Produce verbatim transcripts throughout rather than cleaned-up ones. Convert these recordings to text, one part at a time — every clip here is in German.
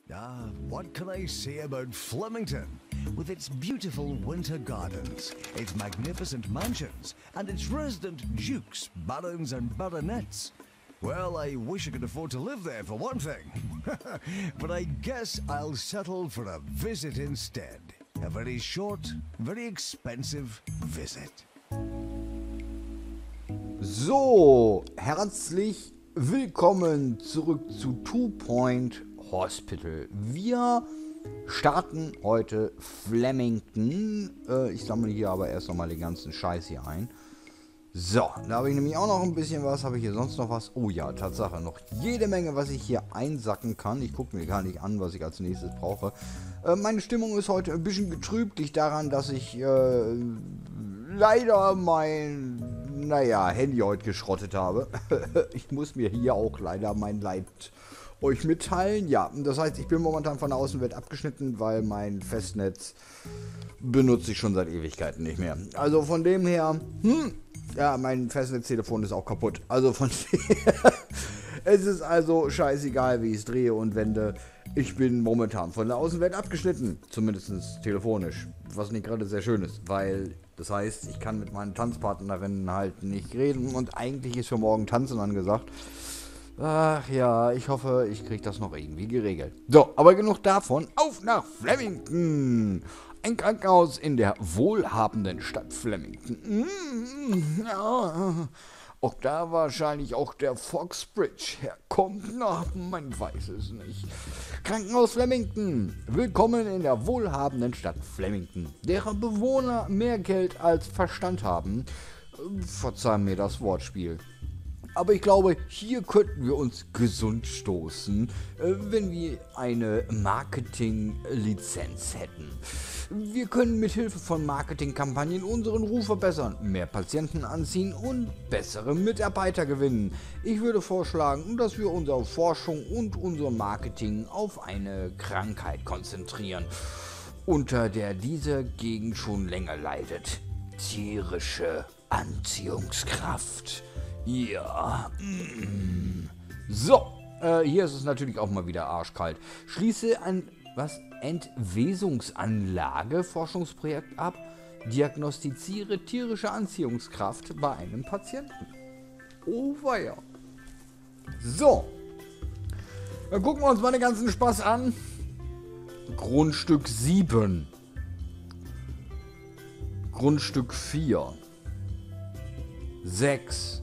Ah, what can I say about Flemington? With its beautiful winter gardens, its magnificent mansions, and its resident dukes, barons, and baronets. Well, I wish I could afford to live there for one thing. But I guess I'll settle for a visit instead. A very short, very expensive visit. So, herzlich willkommen zurück zu Two Point Hospital. Wir starten heute Flemington. Äh, ich sammle hier aber erst nochmal den ganzen Scheiß hier ein. So, da habe ich nämlich auch noch ein bisschen was. Habe ich hier sonst noch was? Oh ja, Tatsache, noch jede Menge, was ich hier einsacken kann. Ich gucke mir gar nicht an, was ich als nächstes brauche. Äh, meine Stimmung ist heute ein bisschen getrübt. Liegt daran, dass ich äh, leider mein, naja, Handy heute geschrottet habe. Ich muss mir hier auch leider mein Leid euch mitteilen. Ja, das heißt, ich bin momentan von der Außenwelt abgeschnitten, weil mein Festnetz benutze ich schon seit Ewigkeiten nicht mehr. Also von dem her, hm, ja, mein Festnetztelefon ist auch kaputt. Also von dem her, es ist also scheißegal, wie ich es drehe und wende. Ich bin momentan von der Außenwelt abgeschnitten, zumindest telefonisch, was nicht gerade sehr schön ist, weil das heißt, ich kann mit meinen Tanzpartnerinnen halt nicht reden und eigentlich ist für morgen Tanzen angesagt. Ach ja, ich hoffe, ich kriege das noch irgendwie geregelt. So, aber genug davon. Auf nach Flemington! Ein Krankenhaus in der wohlhabenden Stadt Flemington. Mm, ja. Ob da wahrscheinlich auch der Foxbridge herkommt? Na, man weiß es nicht. Krankenhaus Flemington. Willkommen in der wohlhabenden Stadt Flemington, deren Bewohner mehr Geld als Verstand haben. Verzeih mir das Wortspiel. Aber ich glaube, hier könnten wir uns gesund stoßen, wenn wir eine Marketing-Lizenz hätten. Wir können mit Hilfe von Marketingkampagnen unseren Ruf verbessern, mehr Patienten anziehen und bessere Mitarbeiter gewinnen. Ich würde vorschlagen, dass wir unsere Forschung und unser Marketing auf eine Krankheit konzentrieren, unter der diese Gegend schon länger leidet. Tierische Anziehungskraft. Ja. Mm. So, äh, hier ist es natürlich auch mal wieder arschkalt. Schließe ein, was? Entwesungsanlage Forschungsprojekt ab. Diagnostiziere tierische Anziehungskraft bei einem Patienten. Oh weia. So. Dann gucken wir uns mal den ganzen Spaß an. Grundstück sieben. Grundstück vier. sechs.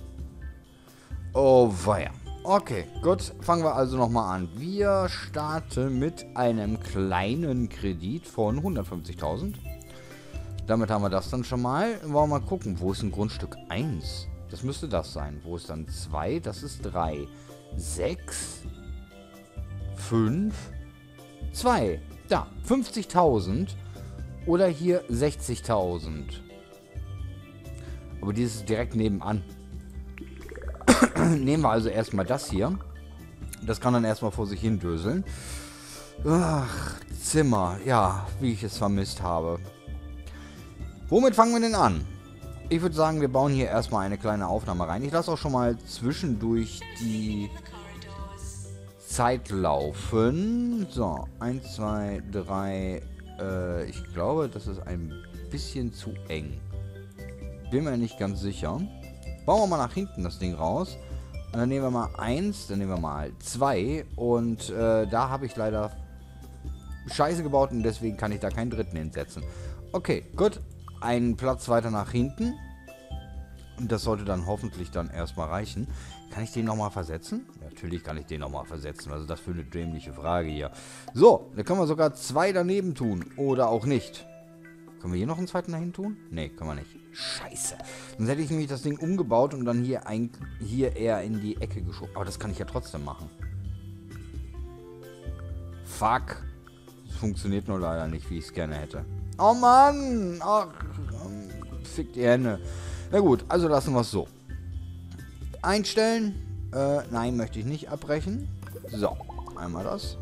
Oh weia. Okay, gut. Fangen wir also nochmal an. Wir starten mit einem kleinen Kredit von hundertfünfzigtausend. Damit haben wir das dann schon mal. Wollen wir mal gucken, wo ist ein Grundstück eins? Das müsste das sein. Wo ist dann zwei? Das ist drei. sechs. fünf. zwei. Da. fünfzigtausend. Oder hier sechzigtausend. Aber dieses ist direkt nebenan. Nehmen wir also erstmal das hier. Das kann dann erstmal vor sich hin döseln. Ach, Zimmer. Ja, wie ich es vermisst habe. Womit fangen wir denn an? Ich würde sagen, wir bauen hier erstmal eine kleine Aufnahme rein. Ich lasse auch schon mal zwischendurch die Zeit laufen. So, eins, zwei, drei. Äh, ich glaube, das ist ein bisschen zu eng. Bin mir nicht ganz sicher. Bauen wir mal nach hinten das Ding raus. Und dann nehmen wir mal eins, dann nehmen wir mal zwei. Und äh, da habe ich leider Scheiße gebaut und deswegen kann ich da keinen dritten hinsetzen. Okay, gut. Einen Platz weiter nach hinten. Und das sollte dann hoffentlich dann erstmal reichen. Kann ich den nochmal versetzen? Natürlich kann ich den nochmal versetzen. Also das für eine dämliche Frage hier. So, da können wir sogar zwei daneben tun. Oder auch nicht. Können wir hier noch einen zweiten dahin tun? Ne, können wir nicht. Scheiße. Sonst hätte ich nämlich das Ding umgebaut und dann hier, ein, hier eher in die Ecke geschoben. Aber das kann ich ja trotzdem machen. Fuck. Das funktioniert nur leider nicht, wie ich es gerne hätte. Oh Mann. Ach, fick die Hände. Na gut, also lassen wir es so. Einstellen. Äh, nein, möchte ich nicht abbrechen. So, einmal das.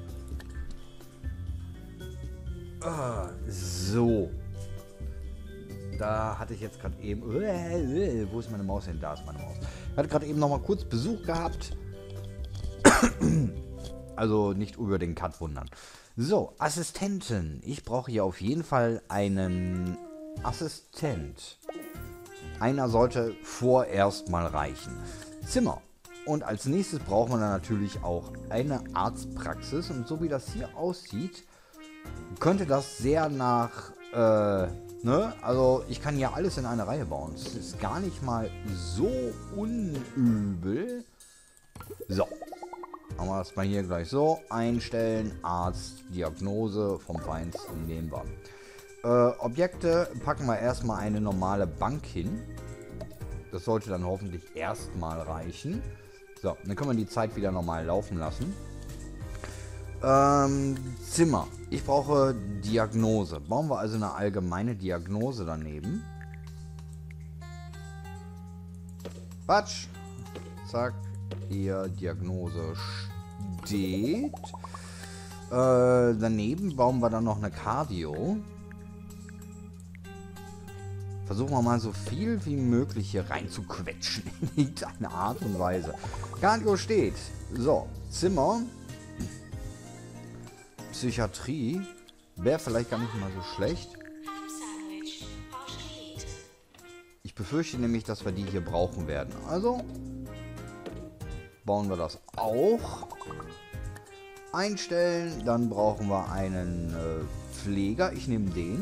Ah, so. Da hatte ich jetzt gerade eben... Wo ist meine Maus hin? Da ist meine Maus. Ich hatte gerade eben noch mal kurz Besuch gehabt. Also nicht über den Cut wundern. So, Assistenten. Ich brauche hier auf jeden Fall einen Assistent. Einer sollte vorerst mal reichen. Zimmer. Und als nächstes brauchen wir dann natürlich auch eine Arztpraxis. Und so wie das hier aussieht, könnte das sehr nach, äh, ne? Also ich kann hier alles in eine Reihe bauen. Das ist gar nicht mal so unübel. So. Machen wir das mal hier gleich so. Einstellen, Arzt, Diagnose vom Feinsten nehmen wir. Äh, Objekte packen wir erstmal eine normale Bank hin. Das sollte dann hoffentlich erstmal reichen. So, dann können wir die Zeit wieder normal laufen lassen. Ähm, Zimmer. Ich brauche Diagnose. Bauen wir also eine allgemeine Diagnose daneben. Batsch. Zack. Hier Diagnose steht. Äh, daneben bauen wir dann noch eine Cardio. Versuchen wir mal so viel wie möglich hier rein zu quetschen. In irgendeine Art und Weise. Cardio steht. So, Zimmer. Psychiatrie. Wäre vielleicht gar nicht mal so schlecht. Ich befürchte nämlich, dass wir die hier brauchen werden. Also bauen wir das auch. Einstellen. Dann brauchen wir einen äh, Pfleger. Ich nehme den.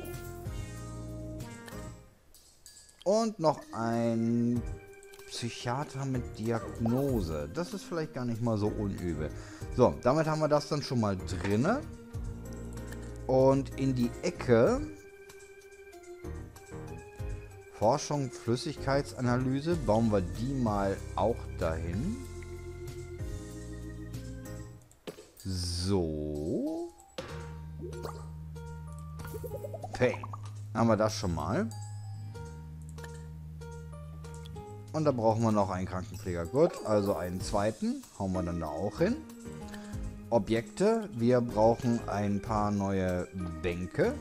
Und noch ein Psychiater mit Diagnose. Das ist vielleicht gar nicht mal so unübel. So, damit haben wir das dann schon mal drinne. Und in die Ecke Forschung, Flüssigkeitsanalyse. Bauen wir die mal auch dahin. So. Pain. Haben wir das schon mal. Und da brauchen wir noch einen Krankenpfleger. Gut, also einen zweiten. Hauen wir dann da auch hin. Objekte. Wir brauchen ein paar neue Bänke.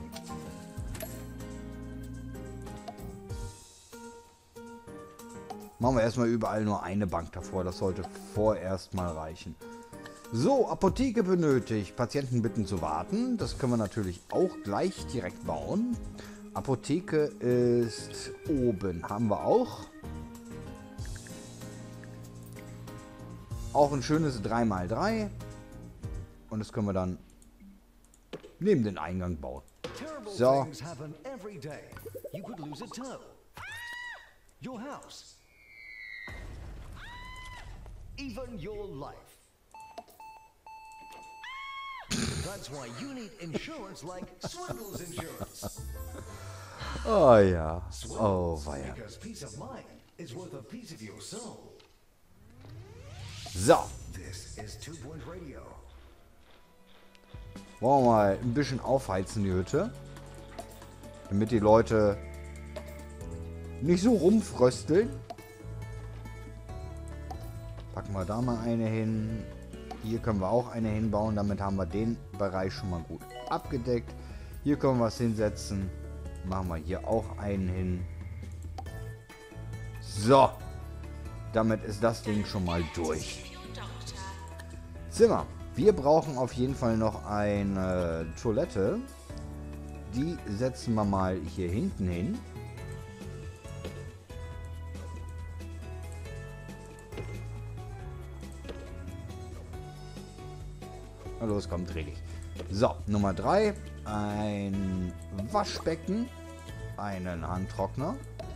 Machen wir erstmal überall nur eine Bank davor. Das sollte vorerst mal reichen. So, Apotheke benötigt. Patienten bitten zu warten. Das können wir natürlich auch gleich direkt bauen. Apotheke ist oben. Haben wir auch. Auch ein schönes drei mal drei. Und das können wir dann neben den Eingang bauen. So. Even your life. That's why you need insurance like Swindles Insurance. Oh ja. Oh weia. Because peace of mind is worth a piece of your soul. So. This is Two Point Radio. Wollen wir mal ein bisschen aufheizen, die Hütte. Damit die Leute nicht so rumfrösteln. Packen wir da mal eine hin. Hier können wir auch eine hinbauen. Damit haben wir den Bereich schon mal gut abgedeckt. Hier können wir was hinsetzen. Machen wir hier auch einen hin. So. Damit ist das Ding schon mal durch. Zimmer. Wir brauchen auf jeden Fall noch eine Toilette. Die setzen wir mal hier hinten hin. Na los, komm, dreh dich. So, Nummer drei. Ein Waschbecken. Einen Handtrockner.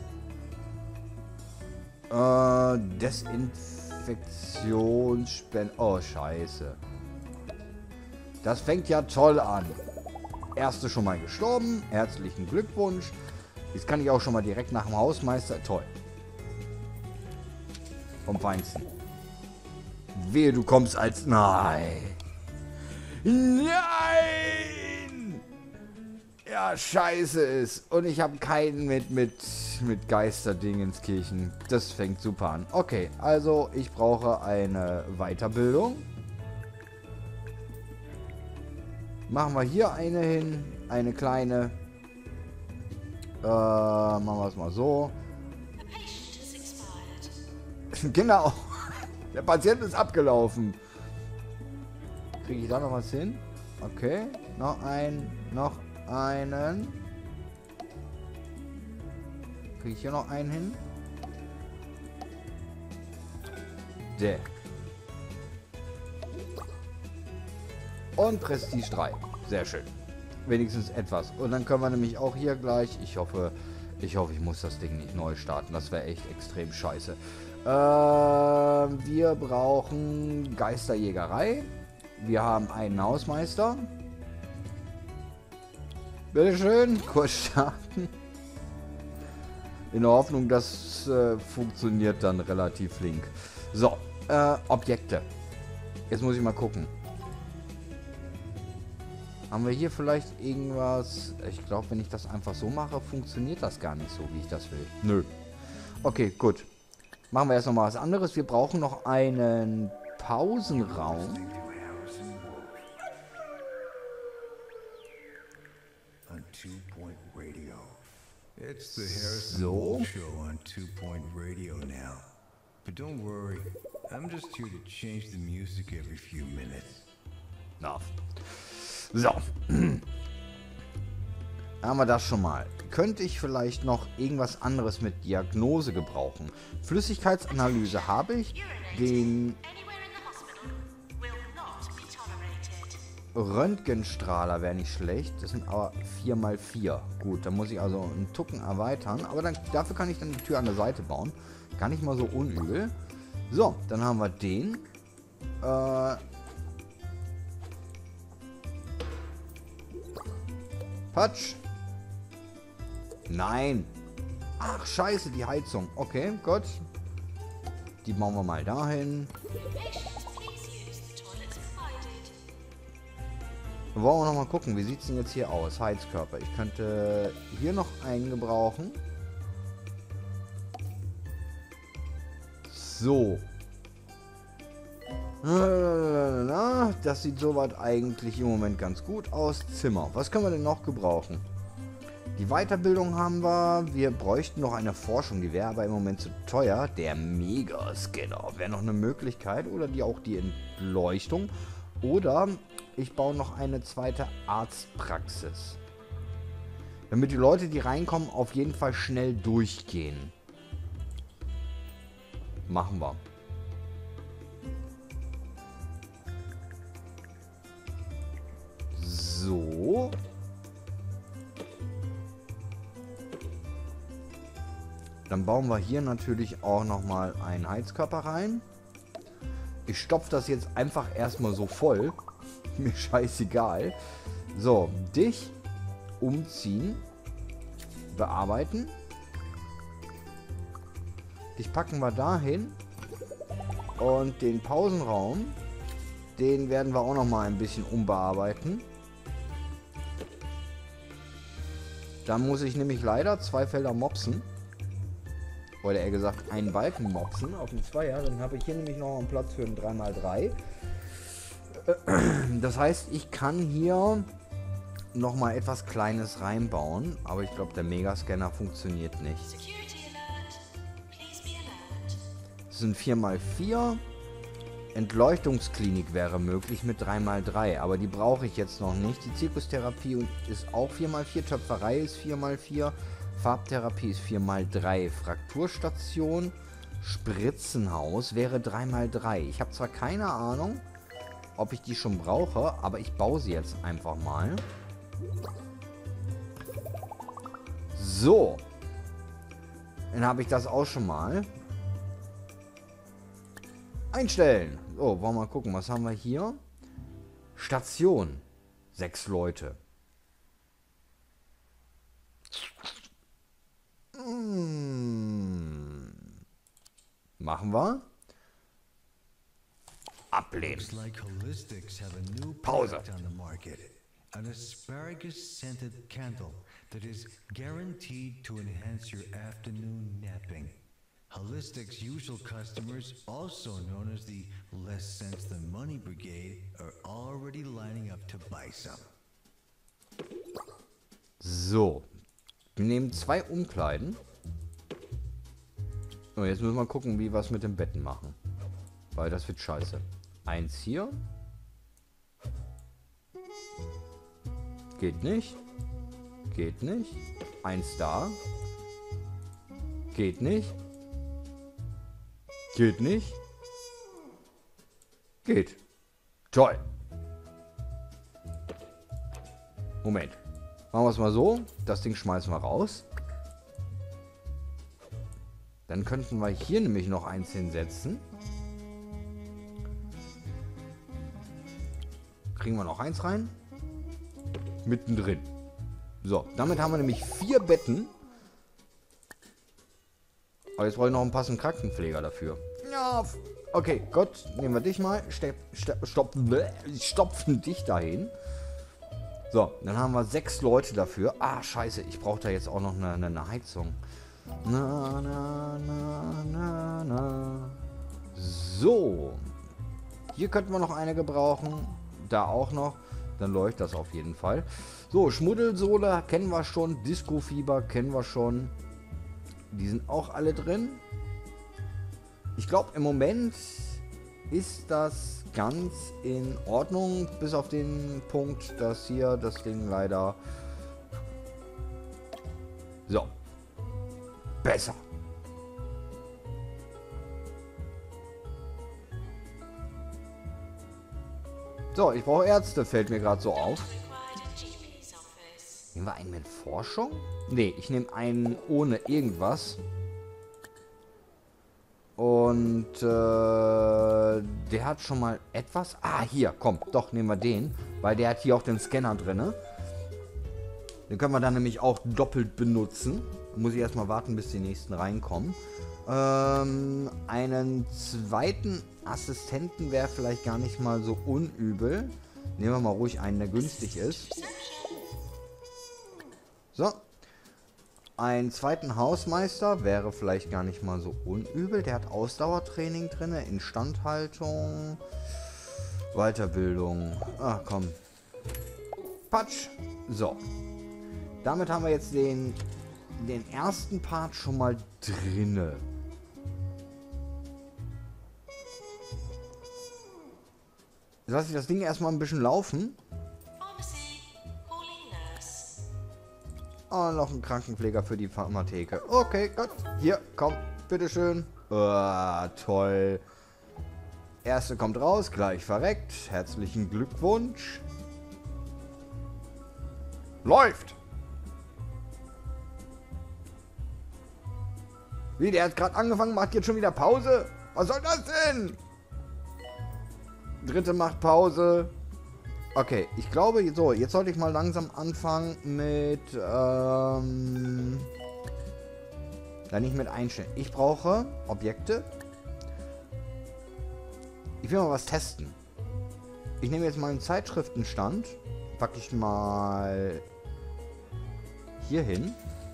Äh, Desinfektionsspend... Oh, scheiße. Das fängt ja toll an. Erste schon mal gestorben. Herzlichen Glückwunsch. Jetzt kann ich auch schon mal direkt nach dem Hausmeister... Toll. Vom Feinsten. Wehe, du kommst als... Nein. Nein! Ja, scheiße ist. Und ich habe keinen mit, mit, mit Geisterdingenskirchen. Das fängt super an. Okay, also ich brauche eine Weiterbildung. Machen wir hier eine hin. Eine kleine. Äh, machen wir es mal so. Genau. Der Patient ist abgelaufen. Kriege ich da noch was hin? Okay. Noch ein, noch einen. Kriege ich hier noch einen hin? Der. Und Prestige drei. Sehr schön. Wenigstens etwas. Und dann können wir nämlich auch hier gleich, ich hoffe, ich hoffe, ich muss das Ding nicht neu starten. Das wäre echt extrem scheiße. Äh, wir brauchen Geisterjägerei. Wir haben einen Hausmeister. Bitteschön, kurz starten. In der Hoffnung, das äh, funktioniert dann relativ flink. So, äh, Objekte. Jetzt muss ich mal gucken. Haben wir hier vielleicht irgendwas? Ich glaube, wenn ich das einfach so mache, funktioniert das gar nicht so, wie ich das will. Nö. Okay, gut. Machen wir erst noch mal was anderes. Wir brauchen noch einen Pausenraum. It's the Harrison So. Wolf Show on Two Point Radio now. But don't worry, I'm just here to change the music every few minutes. Na. So. Haben wir das schon mal. Könnte ich vielleicht noch irgendwas anderes mit Diagnose gebrauchen? Flüssigkeitsanalyse habe ich. Den Röntgenstrahler wäre nicht schlecht. Das sind aber vier mal vier. Gut, dann muss ich also einen Tucken erweitern. Aber dann, dafür kann ich dann die Tür an der Seite bauen. Gar nicht mal so unübel. So, dann haben wir den. Äh... Patsch. Nein. Ach, scheiße, die Heizung. Okay, gut. Die bauen wir mal dahin. Wollen wir noch mal gucken, wie sieht es denn jetzt hier aus? Heizkörper. Ich könnte hier noch einen gebrauchen. So. Das sieht soweit eigentlich im Moment ganz gut aus. Zimmer. Was können wir denn noch gebrauchen? Die Weiterbildung haben wir. Wir bräuchten noch eine Forschung. Die wäre aber im Moment zu teuer. Der Megascanner wäre noch eine Möglichkeit. Oder die auch die Entleuchtung. Oder ich baue noch eine zweite Arztpraxis. Damit die Leute, die reinkommen, auf jeden Fall schnell durchgehen. Machen wir. So. Dann bauen wir hier natürlich auch nochmal einen Heizkörper rein. Ich stopfe das jetzt einfach erstmal so voll. Mir scheißegal. So, dich umziehen. Bearbeiten. Dich packen wir dahin. Und den Pausenraum, den werden wir auch nochmal ein bisschen umbearbeiten. Da muss ich nämlich leider zwei Felder mopsen. Oder eher gesagt, einen Balken mopsen auf den Zweier. Dann habe ich hier nämlich noch einen Platz für einen drei mal drei. Das heißt, ich kann hier nochmal etwas Kleines reinbauen. Aber ich glaube, der Megascanner funktioniert nicht. Das sind vier mal vier. Entleuchtungsklinik wäre möglich mit drei mal drei, aber die brauche ich jetzt noch nicht. Die Zirkustherapie ist auch vier mal vier, Töpferei ist vier mal vier, Farbtherapie ist vier mal drei, Frakturstation, Spritzenhaus wäre drei mal drei. Ich habe zwar keine Ahnung, ob ich die schon brauche, aber ich baue sie jetzt einfach mal. So. Dann habe ich das auch schon mal. Einstellen. So, wollen wir mal gucken, was haben wir hier? Station. Sechs Leute. Hm. Machen wir. Ablehnen. Pause. An asparagus-scented candle that is guaranteed to enhance your afternoon napping. Holistic's usual customers, also known as the Less Sense Than Money Brigade, are already lining up to buy some. So. Wir nehmen zwei Umkleiden. Und jetzt müssen wir gucken, wie wir es mit den Betten machen. Weil das wird scheiße. Eins hier. Geht nicht. Geht nicht. Eins da. Geht nicht. Geht nicht. Geht. Toll. Moment. Machen wir es mal so. Das Ding schmeißen wir raus. Dann könnten wir hier nämlich noch eins hinsetzen. Kriegen wir noch eins rein. Mittendrin. So, damit haben wir nämlich vier Betten. Aber jetzt brauche ich noch einen passenden Krankenpfleger dafür. Ja, okay, Gott, nehmen wir dich mal. Stepp, stepp, stopfen, stopfen dich dahin. So, dann haben wir sechs Leute dafür. Ah, scheiße, ich brauche da jetzt auch noch eine, eine Heizung. Na, na, na, na, na. So. Hier könnten wir noch eine gebrauchen. Da auch noch. Dann läuft das auf jeden Fall. So, Schmuddelsohle kennen wir schon. Disco-Fieber kennen wir schon. Die sind auch alle drin. Ich glaube, im Moment ist das ganz in Ordnung. Bis auf den Punkt, dass hier das Ding leider... So. Besser. So, ich brauche Ärzte, fällt mir gerade so auf. Nehmen wir einen mit Forschung? Ne, ich nehme einen ohne irgendwas. Und äh, der hat schon mal etwas. Ah, hier, komm, doch, nehmen wir den. Weil der hat hier auch den Scanner drin. Den können wir dann nämlich auch doppelt benutzen. Da muss ich erstmal warten, bis die nächsten reinkommen. Ähm, einen zweiten Assistenten wäre vielleicht gar nicht mal so unübel. Nehmen wir mal ruhig einen, der günstig ist. So. Einen zweiten Hausmeister wäre vielleicht gar nicht mal so unübel. Der hat Ausdauertraining drin, Instandhaltung, Weiterbildung. Ach komm. Patsch. So. Damit haben wir jetzt den, den ersten Part schon mal drinne. Jetzt lasse ich das Ding erstmal ein bisschen laufen. Oh, noch ein Krankenpfleger für die Pharmatheke. Okay, gut. Hier, komm, bitteschön. Oh, toll. Erste kommt raus, gleich verreckt. Herzlichen Glückwunsch. Läuft! Wie, der hat gerade angefangen, macht jetzt schon wieder Pause? Was soll das denn? Dritte macht Pause. Okay, ich glaube, so, jetzt sollte ich mal langsam anfangen mit, ähm, da nicht mit einstellen. Ich brauche Objekte. Ich will mal was testen. Ich nehme jetzt mal einen Zeitschriftenstand, packe ich mal hier hin.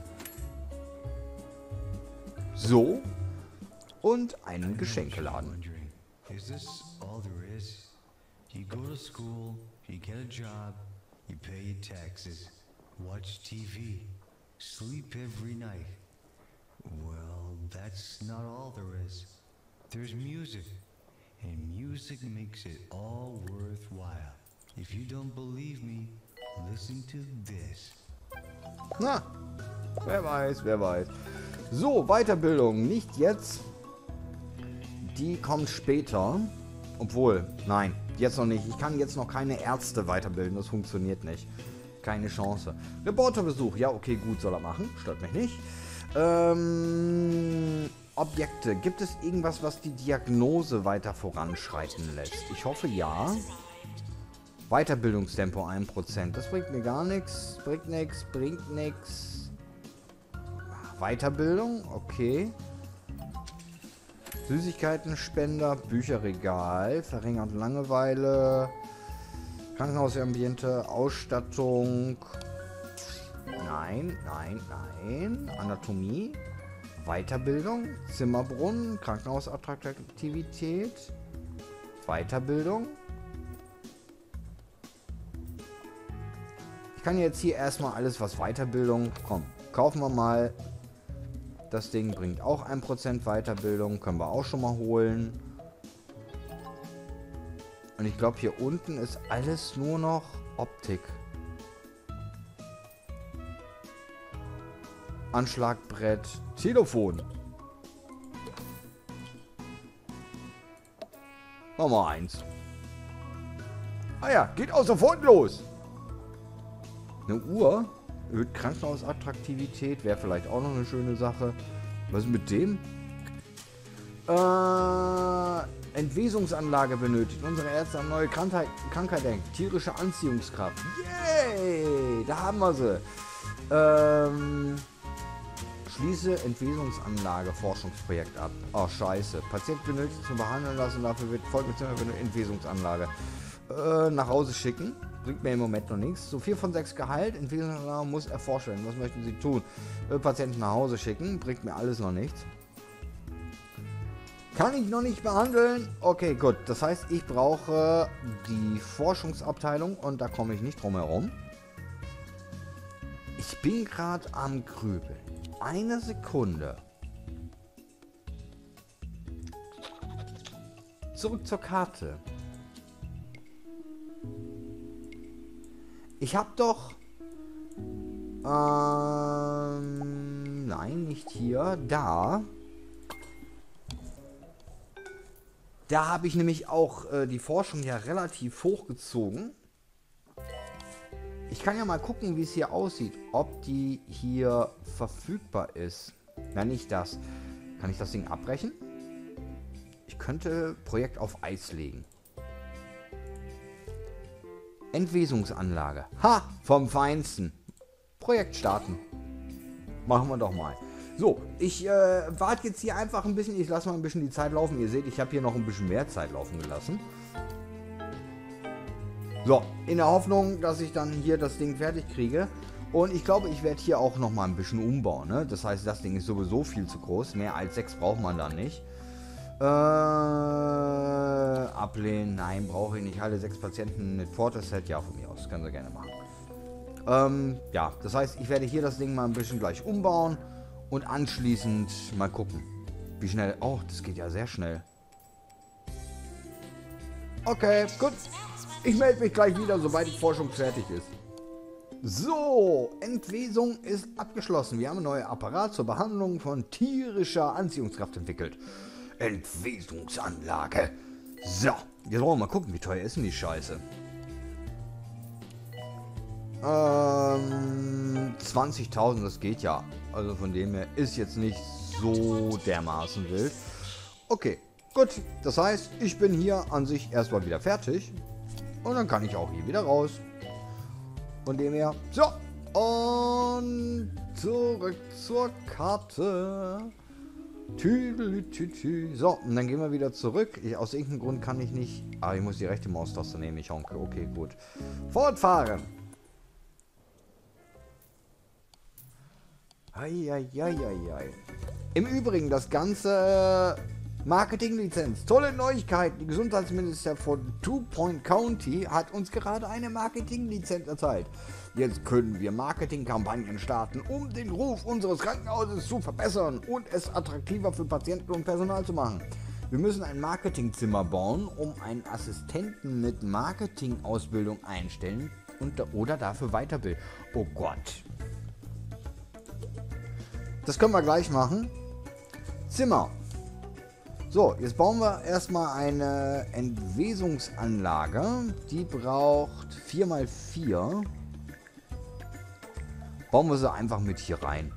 So. Und einen Geschenkeladen. Is this all there is? You go to school, you get a job, you pay your taxes, watch T V, sleep every night. Well, that's not all there is. There's music, and music makes it all worthwhile. If you don't believe me, listen to this. Na, wer weiß, wer weiß. So, Weiterbildung, nicht jetzt. Die kommt später. Obwohl, nein, jetzt noch nicht. Ich kann jetzt noch keine Ärzte weiterbilden. Das funktioniert nicht. Keine Chance. Reporterbesuch. Ja, okay, gut, soll er machen. Stört mich nicht. Ähm, Objekte. Gibt es irgendwas, was die Diagnose weiter voranschreiten lässt? Ich hoffe, ja. Weiterbildungstempo ein Prozent. Das bringt mir gar nichts. Bringt nichts, bringt nichts. Weiterbildung, okay. Süßigkeitenspender, Bücherregal, verringert Langeweile, Krankenhausambiente, Ausstattung. Nein, nein, nein. Anatomie, Weiterbildung, Zimmerbrunnen, Krankenhausattraktivität, Weiterbildung. Ich kann jetzt hier erstmal alles, was Weiterbildung... Komm, kaufen wir mal. Das Ding bringt auch ein Prozent Weiterbildung. Können wir auch schon mal holen. Und ich glaube, hier unten ist alles nur noch Optik. Anschlagbrett, Telefon. Nummer eins. Ah ja, geht auch sofort los. Eine Uhr erhöht Krankenhausattraktivität, wäre vielleicht auch noch eine schöne Sache. Was ist mit dem? Äh, Entwesungsanlage benötigt. Unsere Ärzte an neue Krankheit, Krankheit denken. Tierische Anziehungskraft. Yay! Da haben wir sie. Ähm, schließe Entwesungsanlage Forschungsprojekt ab. Oh, scheiße. Patient benötigt zum Behandeln lassen. Dafür wird folgendes Entwesungsanlage. Äh, nach Hause schicken. Bringt mir im Moment noch nichts. So vier von sechs Gehalt. Entwesungsanlage muss erforscht werden. Was möchten Sie tun? Äh, Patienten nach Hause schicken. Bringt mir alles noch nichts. Kann ich noch nicht behandeln? Okay, gut. Das heißt, ich brauche die Forschungsabteilung und da komme ich nicht drum herum. Ich bin gerade am Grübeln. Eine Sekunde. Zurück zur Karte. Ich habe doch... Ähm... Nein, nicht hier. Da... Da habe ich nämlich auch äh, die Forschung ja relativ hochgezogen. Ich kann ja mal gucken, wie es hier aussieht. Ob die hier verfügbar ist. Na, nicht das. Kann ich das Ding abbrechen? Ich könnte Projekt auf Eis legen. Entwesungsanlage. Ha! Vom Feinsten. Projekt starten. Machen wir doch mal. So, ich äh, warte jetzt hier einfach ein bisschen. Ich lasse mal ein bisschen die Zeit laufen. Ihr seht, ich habe hier noch ein bisschen mehr Zeit laufen gelassen. So, in der Hoffnung, dass ich dann hier das Ding fertig kriege. Und ich glaube, ich werde hier auch noch mal ein bisschen umbauen. Ne? Das heißt, das Ding ist sowieso viel zu groß. Mehr als sechs braucht man dann nicht. Äh, ablehnen. Nein, brauche ich nicht. Alle sechs Patienten mit Forte-Set. Ja, von mir aus. Das können Sie gerne machen. Ähm, ja, das heißt, ich werde hier das Ding mal ein bisschen gleich umbauen. Und anschließend mal gucken, wie schnell... Oh, das geht ja sehr schnell. Okay, gut. Ich melde mich gleich wieder, sobald die Forschung fertig ist. So, Entwesung ist abgeschlossen. Wir haben einen neuen Apparat zur Behandlung von tierischer Anziehungskraft entwickelt. Entwesungsanlage. So, jetzt wollen wir mal gucken, wie teuer ist denn die Scheiße. Ähm, zwanzigtausend, das geht ja. Also von dem her ist jetzt nicht so dermaßen wild. Okay, gut. Das heißt, ich bin hier an sich erstmal wieder fertig. Und dann kann ich auch hier wieder raus. Von dem her. So. Und zurück zur Karte. Tüdelütütü. So, und dann gehen wir wieder zurück. Ich, aus irgendeinem Grund kann ich nicht... Ah, ich muss die rechte Maustaste nehmen. Ich honke. Okay, gut. Fortfahren. Eieieiei. Im Übrigen, das ganze Marketinglizenz. Tolle Neuigkeit. Die Gesundheitsminister von Two Point County hat uns gerade eine Marketinglizenz erteilt. Jetzt können wir Marketingkampagnen starten, um den Ruf unseres Krankenhauses zu verbessern und es attraktiver für Patienten und Personal zu machen. Wir müssen ein Marketingzimmer bauen, um einen Assistenten mit Marketingausbildung einstellen und oder dafür weiterbilden. Oh Gott. Das können wir gleich machen. Zimmer. So, jetzt bauen wir erstmal eine Entwesungsanlage. Die braucht vier mal vier. Bauen wir sie einfach mit hier rein.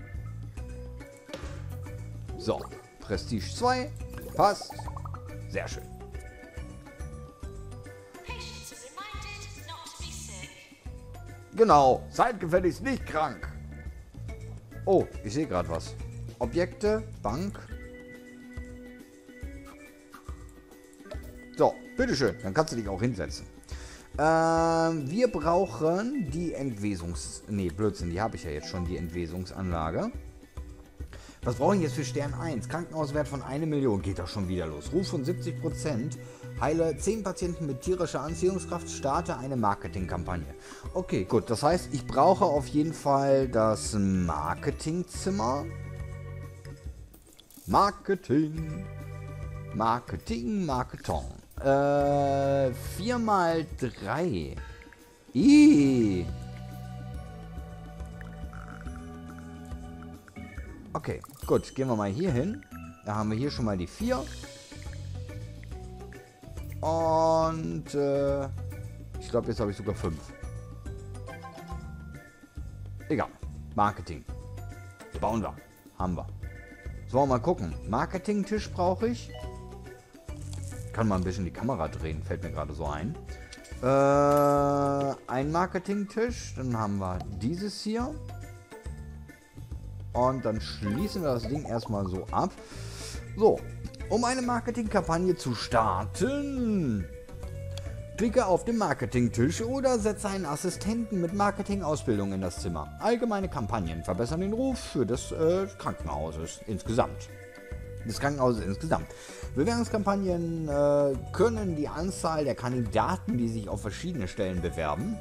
So, Prestige zwei. Passt. Sehr schön. Genau, seid gefälligst nicht krank. Oh, ich sehe gerade was. Objekte, Bank. So, bitteschön, dann kannst du dich auch hinsetzen. Ähm, wir brauchen die Entwesungs... Nee, Blödsinn, die habe ich ja jetzt schon, die Entwesungsanlage. Was brauchen wir jetzt für Stern eins? Krankenhauswert von eine Million. Geht doch schon wieder los. Ruf von siebzig Prozent. Heile zehn Patienten mit tierischer Anziehungskraft. Starte eine Marketingkampagne. Okay, gut. Das heißt, ich brauche auf jeden Fall das Marketingzimmer. Marketing. Marketing, Marketing. Äh, vier mal drei. Ih. Okay, gut. Gehen wir mal hier hin. Da haben wir hier schon mal die vier. Und äh, ich glaube, jetzt habe ich sogar fünf. Egal. Marketing. Bauen wir. Haben wir. So, wollen wir mal gucken. Marketingtisch brauche ich. Kann mal ein bisschen die Kamera drehen. Fällt mir gerade so ein. Äh, ein Marketingtisch. Dann haben wir dieses hier. Und dann schließen wir das Ding erstmal so ab. So. Um eine Marketingkampagne zu starten, klicke auf den Marketingtisch oder setze einen Assistenten mit Marketingausbildung in das Zimmer. Allgemeine Kampagnen verbessern den Ruf für das äh, Krankenhauses insgesamt. Des Krankenhauses insgesamt. Bewerbungskampagnen äh, können die Anzahl der Kandidaten, die sich auf verschiedene Stellen bewerben,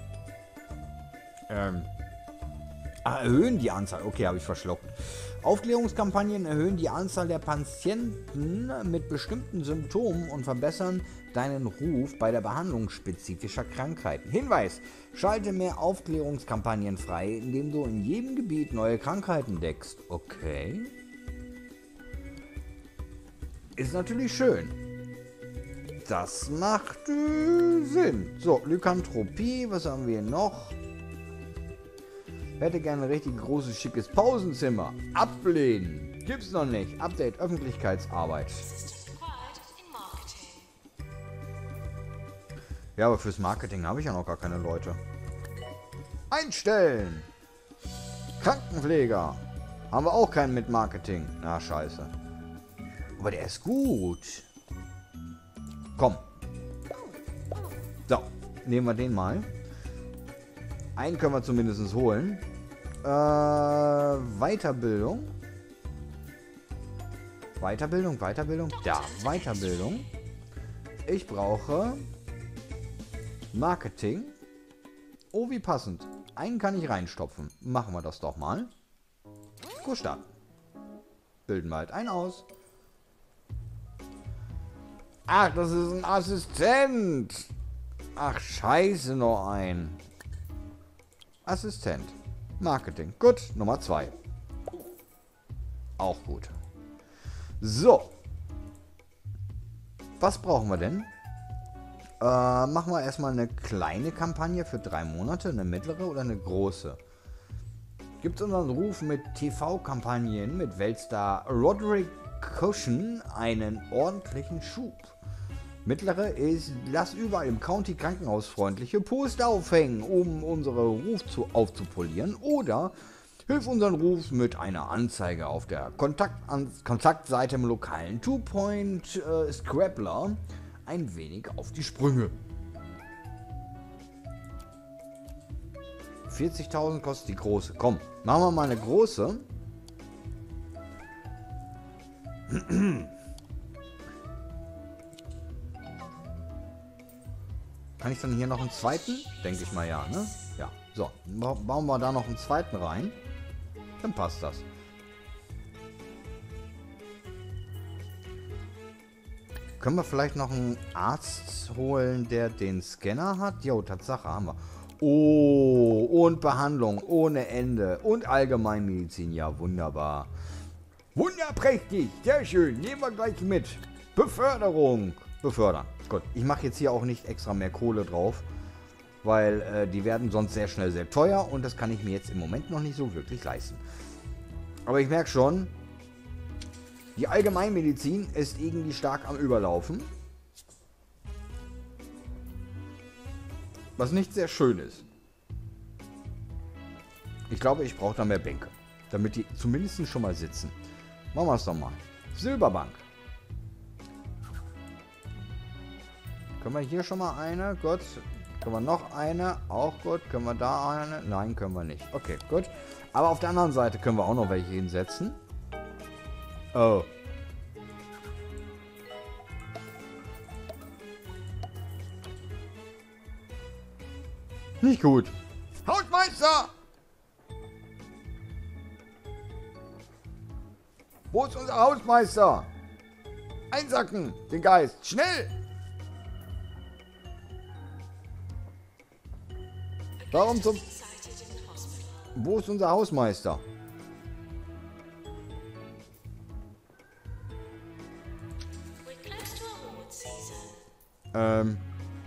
ähm, erhöhen die Anzahl. Okay, habe ich verschluckt. Aufklärungskampagnen erhöhen die Anzahl der Patienten mit bestimmten Symptomen und verbessern deinen Ruf bei der Behandlung spezifischer Krankheiten. Hinweis: Schalte mehr Aufklärungskampagnen frei, indem du in jedem Gebiet neue Krankheiten deckst. Okay. Ist natürlich schön. Das macht äh, Sinn. So, Lykanthropie, was haben wir noch? Hätte gerne ein richtig großes, schickes Pausenzimmer. Ablehnen. Gibt's noch nicht. Update Öffentlichkeitsarbeit. Ja, aber fürs Marketing habe ich ja noch gar keine Leute. Einstellen. Krankenpfleger. Haben wir auch keinen mit Marketing. Na, scheiße. Aber der ist gut. Komm. So, nehmen wir den mal. Einen können wir zumindest holen. Äh, Weiterbildung. Weiterbildung, Weiterbildung. Da, Weiterbildung. Ich brauche Marketing. Oh, wie passend. Einen kann ich reinstopfen. Machen wir das doch mal. Gut, starten. Bilden wir halt einen aus. Ach, das ist ein Assistent. Ach, scheiße, noch ein. Assistent. Marketing. Gut, Nummer zwei. Auch gut. So. Was brauchen wir denn? Äh, machen wir erstmal eine kleine Kampagne für drei Monate, eine mittlere oder eine große? Gibt es unseren Ruf mit T V-Kampagnen mit Weltstar Roderick Cushion einen ordentlichen Schub? Mittlere ist, lass überall im County krankenhausfreundliche Poster aufhängen, um unseren Ruf zu, aufzupolieren. Oder hilf unseren Ruf mit einer Anzeige auf der Kontakt, an, Kontaktseite im lokalen Two-Point äh, Scrabbler ein wenig auf die Sprünge. vierzigtausend kostet die große. Komm, machen wir mal eine große. Kann ich dann hier noch einen zweiten? Denke ich mal ja, ne? Ja. So, bauen wir da noch einen zweiten rein. Dann passt das. Können wir vielleicht noch einen Arzt holen, der den Scanner hat? Jo, Tatsache, haben wir. Oh, und Behandlung ohne Ende. Und Allgemeinmedizin, ja, wunderbar. Wunderprächtig, sehr schön. Nehmen wir gleich mit. Beförderung. Befördern. Gut, ich mache jetzt hier auch nicht extra mehr Kohle drauf, weil äh, die werden sonst sehr schnell sehr teuer und das kann ich mir jetzt im Moment noch nicht so wirklich leisten. Aber ich merke schon, die Allgemeinmedizin ist irgendwie stark am Überlaufen. Was nicht sehr schön ist. Ich glaube, ich brauche da mehr Bänke, damit die zumindest schon mal sitzen. Machen wir es doch mal. Silberbank. Können wir hier schon mal eine? Gut. Können wir noch eine? Auch gut. Können wir da eine? Nein, können wir nicht. Okay, gut. Aber auf der anderen Seite können wir auch noch welche hinsetzen. Oh. Nicht gut. Hausmeister! Wo ist unser Hausmeister? Einsacken, den Geist. Schnell! Warum zum... Wo ist unser Hausmeister? Ähm.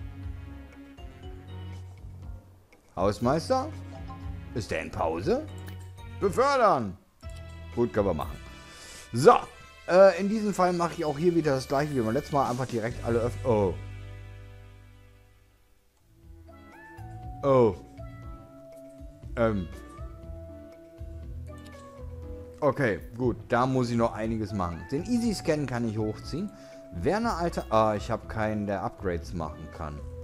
Hausmeister? Ist der in Pause? Befördern! Gut, können wir machen. So. Äh, in diesem Fall mache ich auch hier wieder das gleiche wie beim letzten Mal. Einfach direkt alle öffnen. Oh. Oh. Ähm. Okay, gut. Da muss ich noch einiges machen. Den Easy Scan kann ich hochziehen. Werner, Alter. Ah, ich habe keinen, der Upgrades machen kann.